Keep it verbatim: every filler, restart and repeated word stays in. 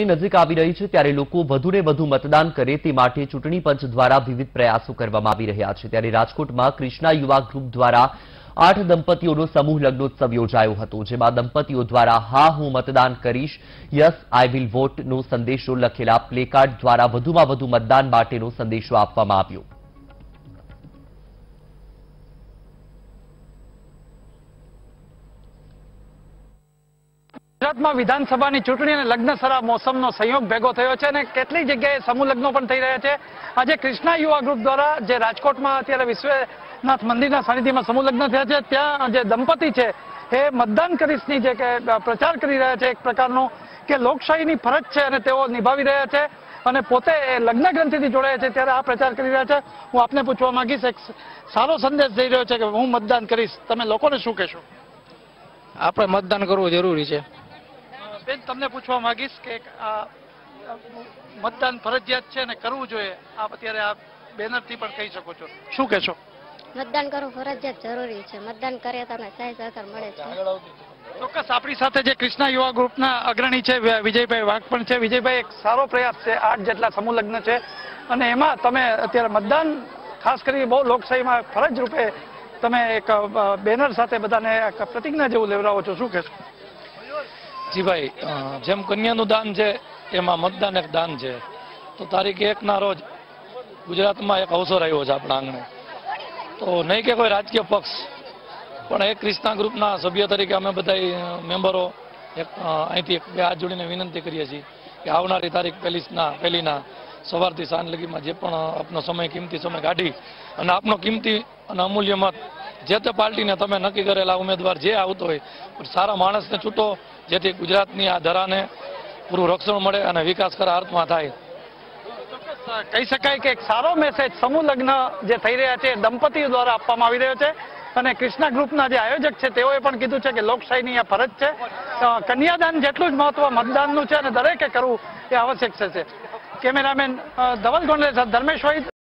નજીક આવી રહી છે ત્યારે લોકો વધુને વધુ મતદાન કરે તે માટે ચૂંટણી પંચ દ્વારા વિવિધ પ્રયાસો કરવામાં આવી રહ્યા છે। ત્યારે રાજકોટમાં કૃષ્ણા યુવા ગ્રુપ દ્વારા આઠ દંપતીઓનો સમૂહ લગ્નોત્સવ યોજાયો હતો, જેમાં દંપતીઓ દ્વારા હા હું મતદાન કરીશ, યસ આઈ વિલ વોટનો સંદેશો લખેલા પ્લેકાર્ડ દ્વારા વધુમાં વધુ મતદાન માટેનો સંદેશો આપવામાં આવ્યો। ગુજરાતમાં વિધાનસભાની ચૂંટણી અને લગ્નસરા મોસમનો સંયોગ ભેગો થયો છે અને કેટલીક જગ્યાએ સમૂહ લગ્નો પણ થઈ રહ્યા છે। આજે કૃષ્ણા યુવા ગ્રુપ દ્વારા જે રાજકોટમાં અત્યારે વિશ્વનાથ મંદિરના સાનિધ્યમાં સમૂહ લગ્ન થયા છે, ત્યાં જે દંપતી છે એ મતદાન કરીશની જે કે પ્રચાર કરી રહ્યા છે, એક પ્રકારનો કે લોકશાહીની ફરજ છે અને તેઓ નિભાવી રહ્યા છે અને પોતે લગ્ન ગ્રંથિથી જોડાયા છે, ત્યારે આ પ્રચાર કરી રહ્યા છે। હું આપને પૂછવા માંગીશ, એક સારો સંદેશ જઈ રહ્યો છે કે હું મતદાન કરીશ, તમે લોકોને શું કહેશો? આપણે મતદાન કરવું જરૂરી છે। બેન, તમને પૂછવા માંગીશ કે આ મતદાન ફરજિયાત છે અને કરવું જોઈએ, આપ અત્યારે આ બેનરથી પણ કહી શકો છો, શું કહેશો? મતદાન કરવું ફરજિયાત જરૂરી છે, મતદાન કરે તો સહાય સહકાર મળે છે। ચોક્કસ આપણી સાથે જે કૃષ્ણા યુવા ગ્રુપના અગ્રણી છે વિજયભાઈ વાઘ પણ છે। વિજયભાઈ, એક સારો પ્રયાસ છે, આઠ જેટલા સમૂહ લગ્ન છે અને એમાં તમે અત્યારે મતદાન ખાસ કરી બહુ લોકશાહીમાં ફરજ રૂપે તમે એક બેનર સાથે બધાને પ્રતિજ્ઞા જેવું લેવડાવો છો, શું કહેશો? જી ભાઈ, જેમ કન્યાનું દાન છે એમાં મતદાન એક દાન છે, તો તારીખ એક ના રોજ ગુજરાતમાં એક અવસર આવ્યો છે આપણા આંગણે, તો નહીં કે કોઈ રાજકીય પક્ષ, પણ એક કૃષ્ણા ગ્રુપના સભ્ય તરીકે અમે બધા મેમ્બરો એક અહીંથી એક બે હાથ જોડીને વિનંતી કરીએ છીએ કે આવનારી તારીખ પહેલીના પહેલીના સવારથી સાંજ લગીમાં જે પણ આપનો સમય કિંમતી સમય કાઢી અને આપનો કિંમતી અને અમૂલ્ય મત જે તે પાર્ટીને તમે નક્કી કરેલા ઉમેદવાર જે આવતો હોય સારા માણસને છૂટો, જેથી ગુજરાતની આ ધરાને પૂરું રક્ષણ મળે અને વિકાસ કરા અર્થમાં થાય। કહી શકાય કે એક સારો મેસેજ સમૂહ લગ્ન જે થઈ રહ્યા છે દંપતીઓ દ્વારા આપવામાં આવી રહ્યો છે અને કૃષ્ણા ગ્રુપના જે આયોજક છે તેઓએ પણ કીધું છે કે લોકશાહીની આ ફરજ છે, કન્યાદાન જેટલું જ મહત્વ મતદાનનું છે અને દરેકે કરવું એ આવશ્યક છે। કેમેરામેન ધવલ ગોંડલે સાથે ધર્મેશ વૈદ,